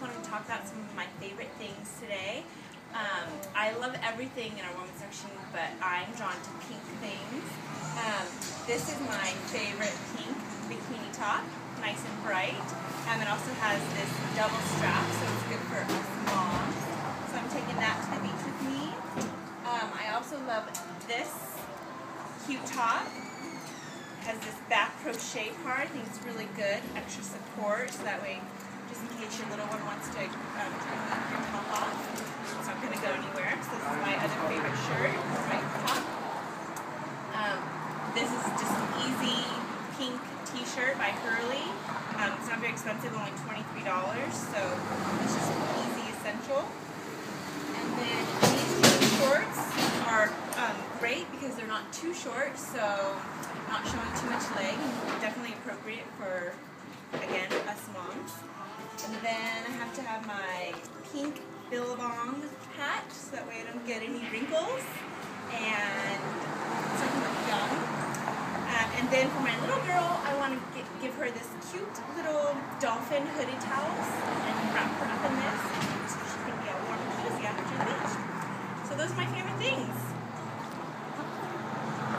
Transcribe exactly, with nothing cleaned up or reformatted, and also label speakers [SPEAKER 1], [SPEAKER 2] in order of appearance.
[SPEAKER 1] wanted to talk about some of my favorite things today. Um, I love everything in our women's section, but I'm drawn to pink things. Um, this is my favorite pink bikini top, nice and bright. Um, it also has this double strap, so it's good for us moms. So I'm taking that to the beach with me. Um, I also love this cute top. It has this back crochet part. I think it's really good. Extra support, so that way, just in case your little one wants to um, take your top off, it's not going to go anywhere. So this is my other favorite shirt, right top. Um, this is just an easy pink t-shirt by Hurley. Um, it's not very expensive, only twenty-three dollars, so it's just an easy essential. And then these jean shorts are um, great because they're not too short, so not showing too much leg. Definitely appropriate for, again, us moms. And then I have to have my pink Billabong hat, so that way I don't get any wrinkles. And so I can look young. Um, and then for my little girl, I want to give her this cute little dolphin hooded towels and wrap her